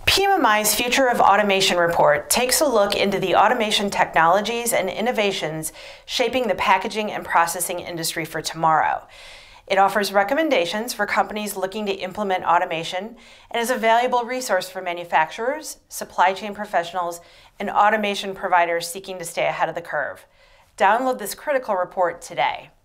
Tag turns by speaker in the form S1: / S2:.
S1: PMMI's Future of Automation report takes a look into the automation technologies and innovations shaping the packaging and processing industry for tomorrow. It offers recommendations for companies looking to implement automation and is a valuable resource for manufacturers, supply chain professionals, and automation providers seeking to stay ahead of the curve. Download this critical report today.